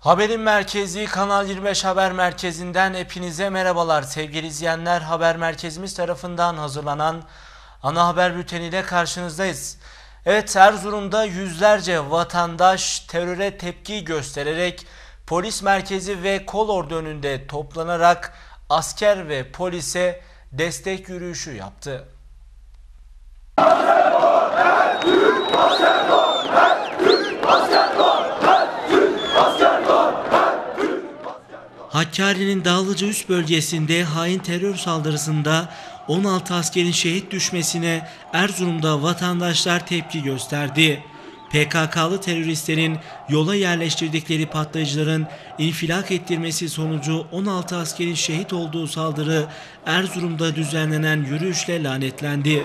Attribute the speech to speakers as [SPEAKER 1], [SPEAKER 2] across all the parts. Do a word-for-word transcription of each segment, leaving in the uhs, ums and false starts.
[SPEAKER 1] Haberin merkezi Kanal yirmi beş Haber Merkezi'nden hepinize merhabalar sevgili izleyenler. Haber merkezimiz tarafından hazırlanan ana haber bülteniyle karşınızdayız. Evet, Erzurum'da yüzlerce vatandaş teröre tepki göstererek polis merkezi ve kolordu önünde toplanarak asker ve polise destek yürüyüşü yaptı. Hakkari'nin Dağlıca-Üst bölgesinde hain terör saldırısında on altı askerin şehit düşmesine Erzurum'da vatandaşlar tepki gösterdi. P K K'lı teröristlerin yola yerleştirdikleri patlayıcıların infilak ettirmesi sonucu on altı askerin şehit olduğu saldırı Erzurum'da düzenlenen yürüyüşle lanetlendi.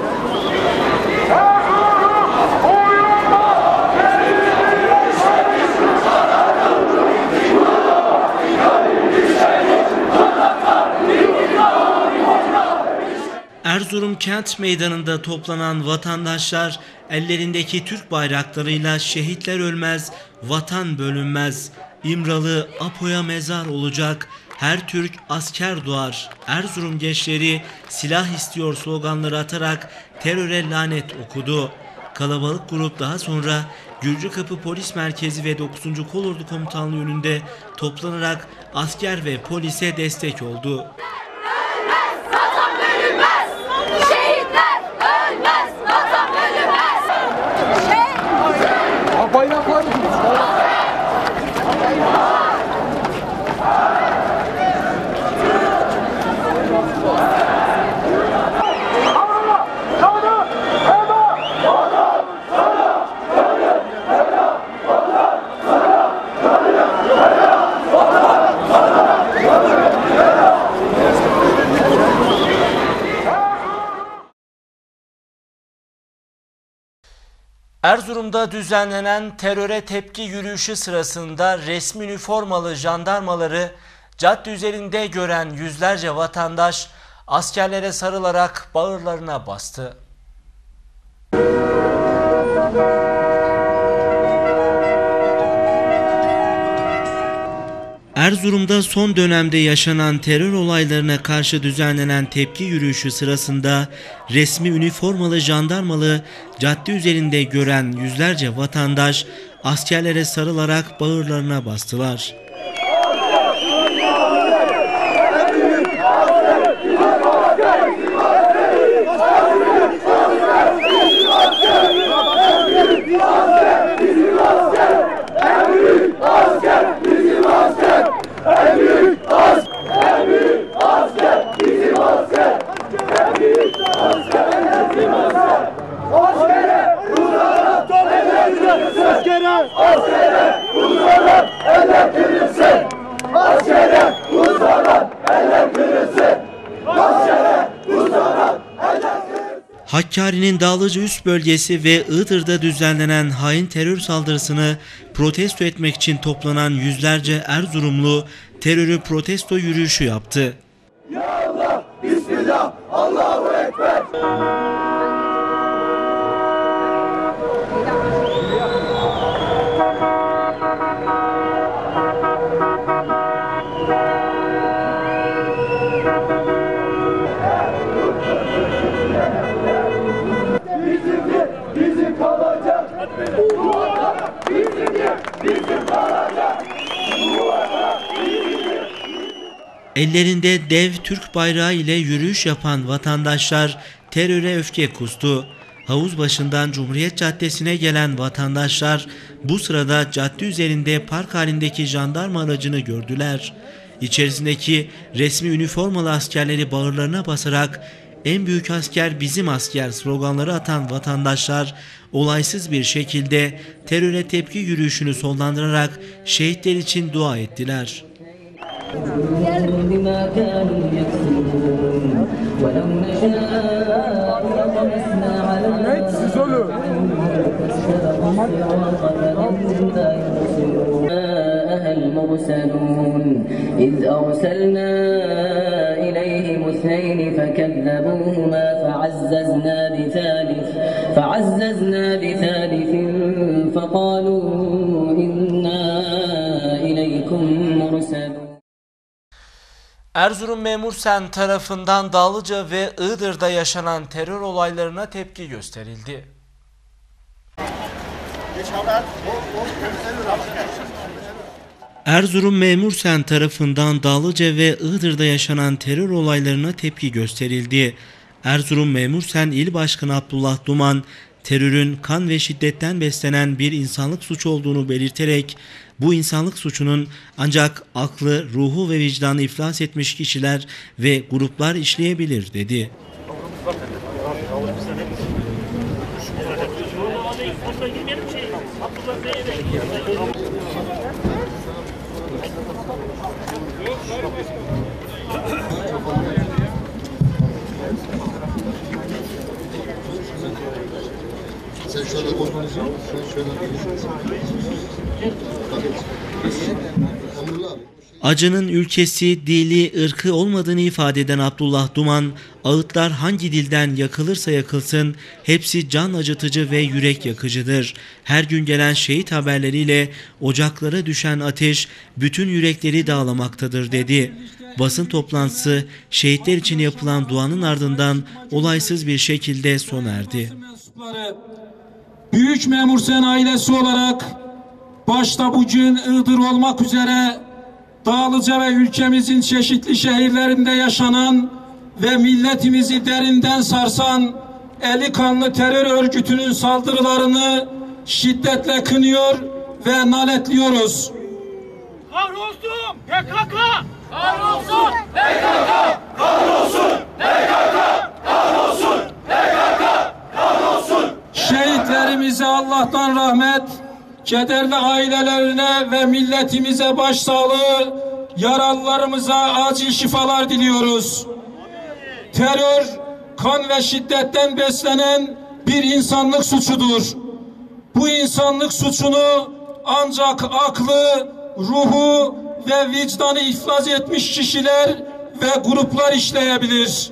[SPEAKER 1] Erzurum Kent Meydanı'nda toplanan vatandaşlar ellerindeki Türk bayraklarıyla "Şehitler ölmez, vatan bölünmez, İmralı Apo'ya mezar olacak, her Türk asker doğar, Erzurum gençleri silah istiyor" sloganları atarak teröre lanet okudu. Kalabalık grup daha sonra Gürcükapı Polis Merkezi ve dokuzuncu Kolordu Komutanlığı önünde toplanarak asker ve polise destek oldu. Erzurum'da düzenlenen teröre tepki yürüyüşü sırasında resmi üniformalı jandarmaları cadde üzerinde gören yüzlerce vatandaş askerlere sarılarak bağırlarına bastı. Erzurum'da son dönemde yaşanan terör olaylarına karşı düzenlenen tepki yürüyüşü sırasında resmi üniformalı jandarmalı cadde üzerinde gören yüzlerce vatandaş askerlere sarılarak bağırlarına bastılar. Hakkari'nin Dağlıca-Üst bölgesi ve Iğdır'da düzenlenen hain terör saldırısını protesto etmek için toplanan yüzlerce Erzurumlu terörü protesto yürüyüşü yaptı. Ya Allah, Bismillah, Allahu Ekber. Ellerinde dev Türk bayrağı ile yürüyüş yapan vatandaşlar teröre öfke kustu. Havuz başından Cumhuriyet Caddesi'ne gelen vatandaşlar bu sırada cadde üzerinde park halindeki jandarma aracını gördüler. İçerisindeki resmi üniformalı askerleri bağırlarına basarak "En büyük asker bizim asker" sloganları atan vatandaşlar olaysız bir şekilde teröre tepki yürüyüşünü sonlandırarak şehitler için dua ettiler. إذ أرسلنا إليهم اثنين فكذبوهما فعززنا بثالث فعززنا بثالث فقالوا إنا Erzurum Memursen tarafından Dağlıca ve Iğdır'da yaşanan terör olaylarına tepki gösterildi. Erzurum Memursen tarafından Dağlıca ve Iğdır'da yaşanan terör olaylarına tepki gösterildi. Erzurum Memursen İl Başkanı Abdullah Duman, terörün kan ve şiddetten beslenen bir insanlık suçu olduğunu belirterek, bu insanlık suçunun ancak aklı, ruhu ve vicdanı iflas etmiş kişiler ve gruplar işleyebilir dedi.
[SPEAKER 2] Sen şöyle konuşuyorsun, sen şöyle
[SPEAKER 1] Acının ülkesi, dili, ırkı olmadığını ifade eden Abdullah Duman, ağıtlar hangi dilden yakılırsa yakılsın, hepsi can acıtıcı ve yürek yakıcıdır. Her gün gelen şehit haberleriyle ocaklara düşen ateş bütün yürekleri dağlamaktadır dedi. Basın toplantısı şehitler için yapılan duanın ardından olaysız bir şekilde sona erdi.
[SPEAKER 3] Büyük Memursen ailesi olarak başta bugün Iğdır olmak üzere Dağlıca ve ülkemizin çeşitli şehirlerinde yaşanan ve milletimizi derinden sarsan eli kanlı terör örgütünün saldırılarını şiddetle kınıyor ve naletliyoruz.
[SPEAKER 4] Kahrolsun P K K! Kahrolsun P K K! Kahrolsun P K K! Kahrolsun P K K! Kahrolsun!
[SPEAKER 3] Şehitlerimize Allah'tan rahmet, kederli ailelerine ve milletimize başsağlığı, yaralılarımıza acil şifalar diliyoruz. Terör, kan ve şiddetten beslenen bir insanlık suçudur. Bu insanlık suçunu ancak aklı, ruhu ve vicdanı iflas etmiş kişiler ve gruplar işleyebilir.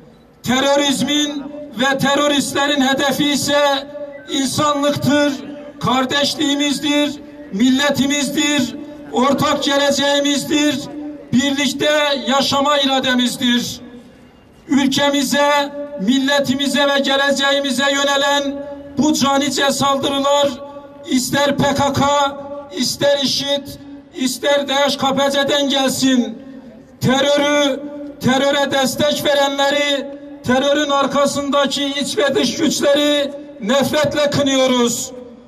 [SPEAKER 3] Terörizmin ve teröristlerin hedefi ise insanlıktır, kardeşliğimizdir, milletimizdir, ortak geleceğimizdir, birlikte yaşama irademizdir. Ülkemize, milletimize ve geleceğimize yönelen bu canice saldırılar ister P K K, ister IŞİD, ister D H K P C'den gelsin. Terörü, teröre destek verenleri, terörün arkasındaki iç ve dış güçleri nefretle kınıyoruz.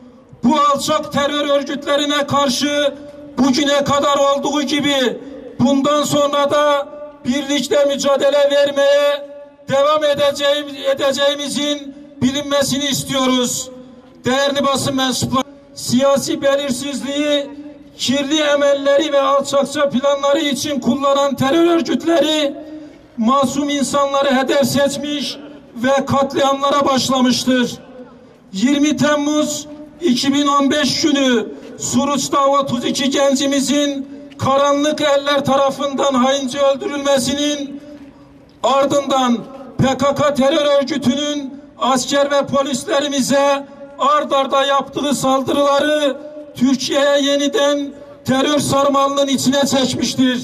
[SPEAKER 3] Bu alçak terör örgütlerine karşı bugüne kadar olduğu gibi bundan sonra da birlikte mücadele vermeye devam edeceğim, edeceğimizin bilinmesini istiyoruz. Değerli basın mensupları, siyasi belirsizliği, kirli emelleri ve alçakça planları için kullanan terör örgütleri masum insanları hedef seçmiş ve katliamlara başlamıştır. yirmi Temmuz iki bin on beş günü Suruç'ta otuz iki gencimizin karanlık eller tarafından haince öldürülmesinin ardından P K K terör örgütünün asker ve polislerimize ard arda yaptığı saldırıları Türkiye'ye yeniden terör sarmalının içine çekmiştir.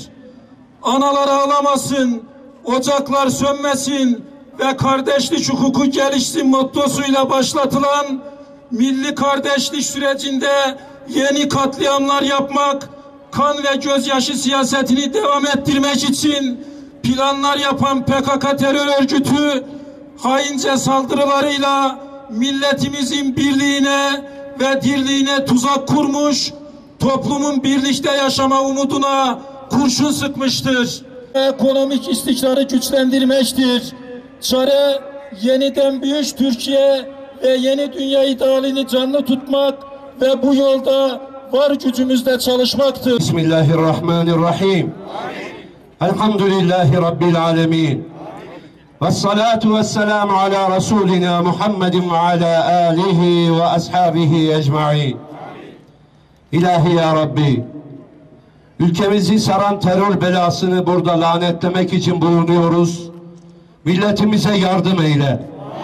[SPEAKER 3] Analar ağlamasın, ocaklar sönmesin ve kardeşlik hukuku gelişsin mottosuyla başlatılan milli kardeşlik sürecinde yeni katliamlar yapmak, kan ve gözyaşı siyasetini devam ettirmek için planlar yapan P K K terör örgütü haince saldırılarıyla milletimizin birliğine ve dirliğine tuzak kurmuş, toplumun birlikte yaşama umuduna kurşun sıkmıştır. Ekonomik istikrarı güçlendirmektir. Çare yeniden büyük Türkiye ve yeni dünya idealini canlı tutmak ve bu yolda var gücümüzle çalışmaktır.
[SPEAKER 5] Bismillahirrahmanirrahim. Elhamdülillahi Rabbil alemin. Vessalatu vesselamu ala Resulina Muhammedin ve ala alihi ve ashabihi ecma'in. İlahi ya Rabbi, ülkemizi saran terör belasını burada lanetlemek için bulunuyoruz. Milletimize yardım eyle.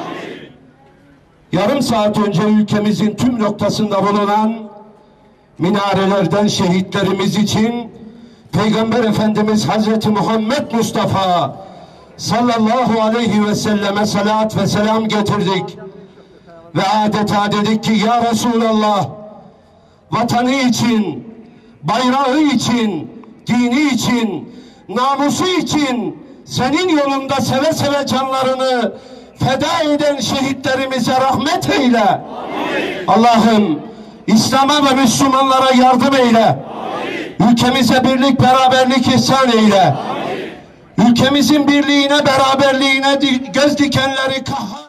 [SPEAKER 5] Yarım saat önce ülkemizin tüm noktasında bulunan minarelerden şehitlerimiz için Peygamber Efendimiz Hazreti Muhammed Mustafa sallallahu aleyhi ve selleme salat ve selam getirdik. Ve adeta dedik ki ya Resulallah, vatanı için, bayrağı için, dini için, namusu için senin yolunda seve seve canlarını feda eden şehitlerimize rahmet eyle. Allah'ım İslam'a ve Müslümanlara yardım eyle. Amin. Ülkemize birlik, beraberlik ihsan eyle. Amin. Ülkemizin birliğine, beraberliğine göz dikenleri kahhar.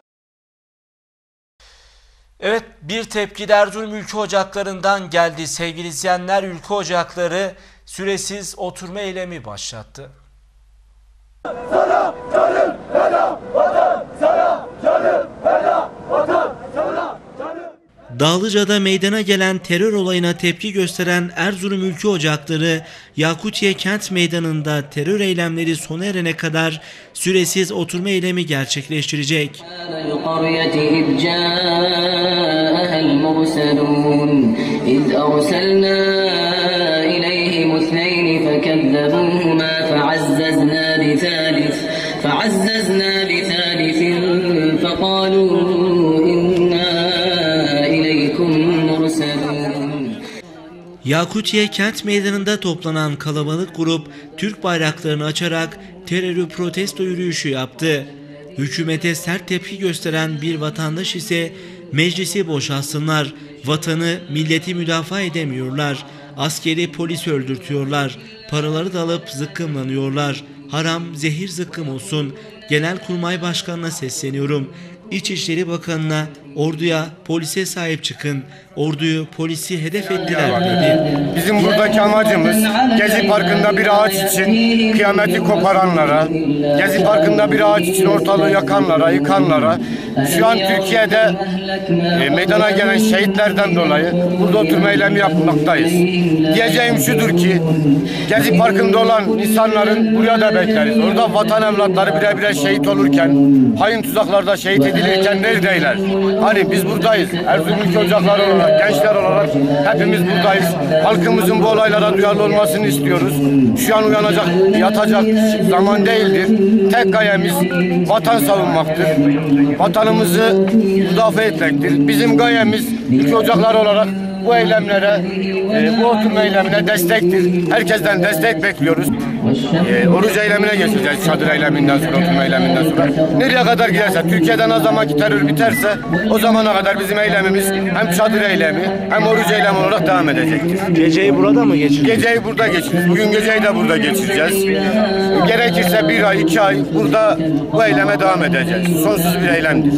[SPEAKER 1] Evet, bir tepki de Erzurum Ülke Ocakları'ndan geldi. Sevgili izleyenler, Ülke Ocakları süresiz oturma eylemi başlattı.
[SPEAKER 4] Sana canım feda vatan, sana canım feda vatan, sana canım.
[SPEAKER 1] Dağlıca'da meydana gelen terör olayına tepki gösteren Erzurum Ülke Ocakları, Yakutiye Kent Meydanı'nda terör eylemleri sona erene kadar süresiz oturma eylemi gerçekleştirecek. Yakutiye Kent Meydanı'nda toplanan kalabalık grup Türk bayraklarını açarak terörü protesto yürüyüşü yaptı. Hükümete sert tepki gösteren bir vatandaş ise meclisi boşaltsınlar, vatanı, milleti müdafaa edemiyorlar, askeri polis öldürtüyorlar, paraları da alıp zıkkımlanıyorlar, haram zehir zıkkım olsun. Genelkurmay Başkanı'na sesleniyorum. İçişleri Bakanı'na, orduya, polise sahip çıkın. Orduyu, polisi hedef ettiler dedi.
[SPEAKER 6] Bizim buradaki amacımız Gezi Parkı'nda bir ağaç için kıyameti koparanlara, Gezi Parkı'nda bir ağaç için ortalığı yakanlara, yıkanlara, şu an Türkiye'de e, meydana gelen şehitlerden dolayı burada oturma eylemi yapmaktayız. Diyeceğim şudur ki, Gezi Parkı'nda olan insanların buraya da bekleriz. Orada vatan evlatları bire bire şehit olurken, hain tuzaklarda şehit edilirken neredeyler? Hani biz buradayız. Erzurum Ülke Ocakları olarak, gençler olarak hepimiz buradayız. Halkımızın bu olaylara duyarlı olmasını istiyoruz. Şu an uyanacak, yatacak zaman değildir. Tek gayemiz vatan savunmaktır. Vatanımızı müdafaa etmektir. Bizim gayemiz Ülke Ocakları olarak bu eylemlere, e, bu oturma eylemine destektir. Herkesten destek bekliyoruz. E, oruç eylemine geçeceğiz. Çadır eyleminden sonra, oturma eyleminden sonra. Nereye kadar giderse, Türkiye'de ne zamanki terör biterse o zamana kadar bizim eylemimiz hem çadır eylemi hem oruç eylemi olarak devam edecektir.
[SPEAKER 1] Geceyi burada mı geçireceğiz?
[SPEAKER 6] Geceyi burada geçireceğiz. Bugün geceyi de burada geçireceğiz. Gerekirse bir ay, iki ay burada bu eyleme devam edeceğiz. Sonsuz bir eylemdir.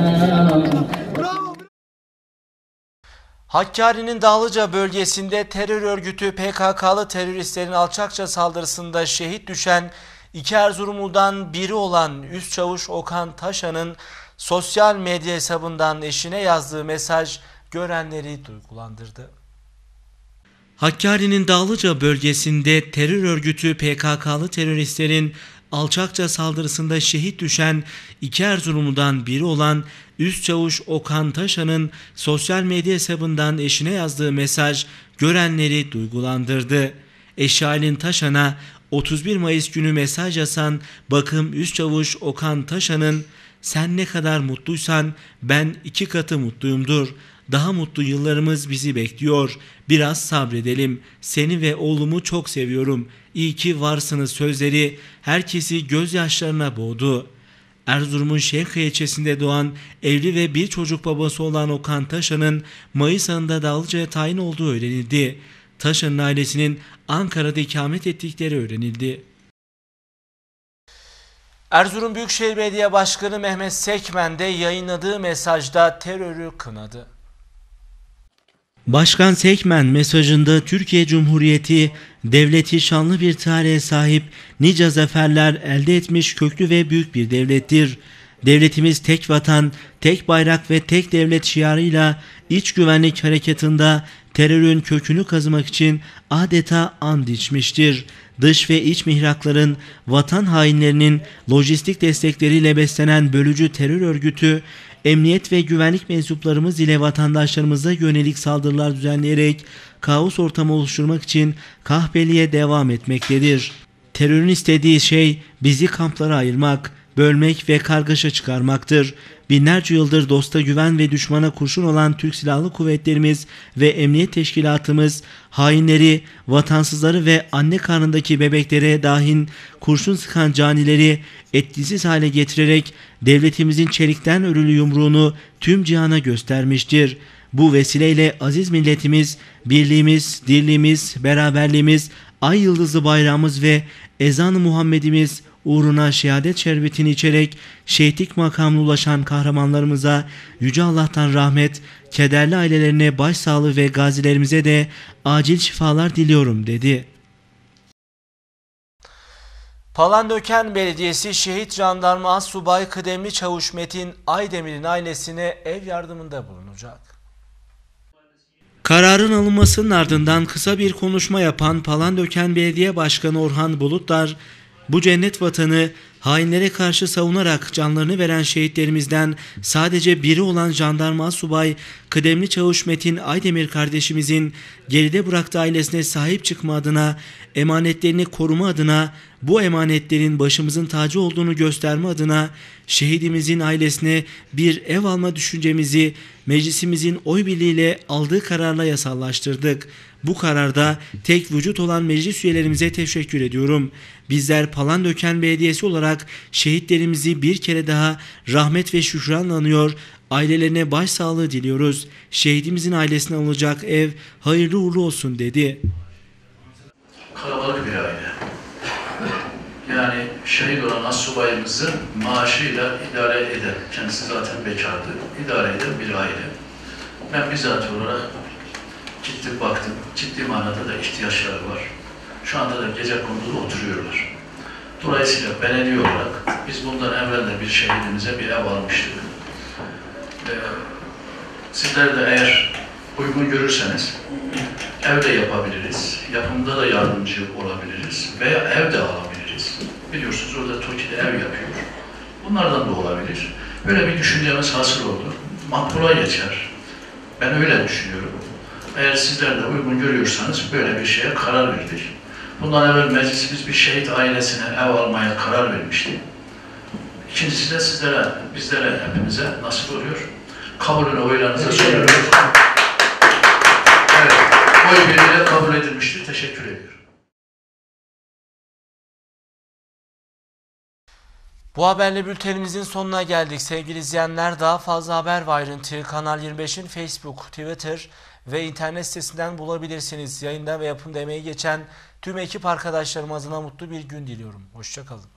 [SPEAKER 1] Hakkari'nin Dağlıca bölgesinde terör örgütü P K K'lı teröristlerin alçakça saldırısında şehit düşen iki Erzurumlu'dan biri olan Üstçavuş Okan Taşan'ın sosyal medya hesabından eşine yazdığı mesaj görenleri duygulandırdı. Hakkari'nin Dağlıca bölgesinde terör örgütü P K K'lı teröristlerin alçakça saldırısında şehit düşen iki Erzurumlu'dan biri olan Üstçavuş Okan Taşan'ın sosyal medya hesabından eşine yazdığı mesaj görenleri duygulandırdı. Eşi Aylin Taşan'a otuz bir Mayıs günü mesaj yazan Bakım Üstçavuş Okan Taşan'ın "Sen ne kadar mutluysan ben iki katı mutluyumdur. Daha mutlu yıllarımız bizi bekliyor. Biraz sabredelim. Seni ve oğlumu çok seviyorum. İyi ki varsınız" sözleri herkesi gözyaşlarına boğdu. Erzurum'un Şevka ilçesinde doğan, evli ve bir çocuk babası olan Okan Taşan'ın Mayıs ayında Dağlıca'ya tayin olduğu öğrenildi. Taşan'ın ailesinin Ankara'da ikamet ettikleri öğrenildi. Erzurum Büyükşehir Belediye Başkanı Mehmet Sekmen de yayınladığı mesajda terörü kınadı. Başkan Sekmen mesajında Türkiye Cumhuriyeti, devleti şanlı bir tarihe sahip, nice zaferler elde etmiş köklü ve büyük bir devlettir. Devletimiz tek vatan, tek bayrak ve tek devlet şiarıyla iç güvenlik harekatında terörün kökünü kazımak için adeta and içmiştir. Dış ve iç mihrakların, vatan hainlerinin lojistik destekleriyle beslenen bölücü terör örgütü emniyet ve güvenlik mensuplarımız ile vatandaşlarımıza yönelik saldırılar düzenleyerek kaos ortamı oluşturmak için kahpeliğe devam etmektedir. Terörün istediği şey bizi kamplara ayırmak, bölmek ve kargaşa çıkarmaktır. Binlerce yıldır dosta güven ve düşmana kurşun olan Türk Silahlı Kuvvetlerimiz ve Emniyet Teşkilatımız hainleri, vatansızları ve anne karnındaki bebeklere dahin kurşun sıkan canileri etkisiz hale getirerek devletimizin çelikten örülü yumruğunu tüm cihana göstermiştir. Bu vesileyle aziz milletimiz, birliğimiz, dirliğimiz, beraberliğimiz, ay yıldızlı bayrağımız ve ezan-ı Muhammedimiz uğruna şehadet şerbetini içerek şehitlik makamına ulaşan kahramanlarımıza Yüce Allah'tan rahmet, kederli ailelerine başsağlığı ve gazilerimize de acil şifalar diliyorum dedi. Palandöken Belediyesi Şehit Jandarma Assubay Kıdemli Çavuş Metin Aydemir'in ailesine ev yardımında bulunacak. Kararın alınmasının ardından kısa bir konuşma yapan Palandöken Belediye Başkanı Orhan Bulutlar, bu cennet vatanı hainlere karşı savunarak canlarını veren şehitlerimizden sadece biri olan Jandarma Subay Kıdemli Çavuş Metin Aydemir kardeşimizin geride bıraktığı ailesine sahip çıkma adına, emanetlerini koruma adına, bu emanetlerin başımızın tacı olduğunu gösterme adına şehidimizin ailesine bir ev alma düşüncemizi meclisimizin oy birliğiyle aldığı kararla yasallaştırdık. Bu kararda tek vücut olan meclis üyelerimize teşekkür ediyorum. Bizler Palandöken Belediyesi olarak şehitlerimizi bir kere daha rahmet ve şükranla anıyor, ailelerine başsağlığı diliyoruz. Şehidimizin ailesine alınacak ev hayırlı uğurlu olsun dedi.
[SPEAKER 7] Kalabalık bir aile. Yani şehit olan assubayımızın maaşıyla idare eden, kendisi zaten bekardı, idare eden bir aile. Ben bizzat olarak gittim baktım, ciddi manada da ihtiyaçları var. Şu anda da gece konduda oturuyorlar. Dolayısıyla belediye olarak biz bundan evvel de bir şehidimize bir ev almıştık. Ee, sizler de eğer uygun görürseniz ev de yapabiliriz, yapımda da yardımcı olabiliriz veya ev de alabiliriz. Biliyorsunuz orada TOKİ'de ev yapıyor. Bunlardan da olabilir. Böyle bir düşüncemiz hasıl oldu. Makbula geçer. Ben öyle düşünüyorum. Eğer sizler de uygun görüyorsanız böyle bir şeye karar verdik. Bundan evvel meclisimiz bir şehit ailesine ev almaya karar vermişti. İkincisi de sizlere, bizlere, hepimize nasip oluyor. Kabulünü oylarınıza sunuyoruz. Evet, oy birliğiyle kabul edilmiştir. Teşekkür ediyorum.
[SPEAKER 1] Bu haberle bültenimizin sonuna geldik. Sevgili izleyenler, daha fazla haber ve ayrıntıyı Kanal yirmi beşin Facebook, Twitter ve internet sitesinden bulabilirsiniz. Yayında ve yapımda emeği geçen tüm ekip arkadaşlarım adına mutlu bir gün diliyorum. Hoşça kalın.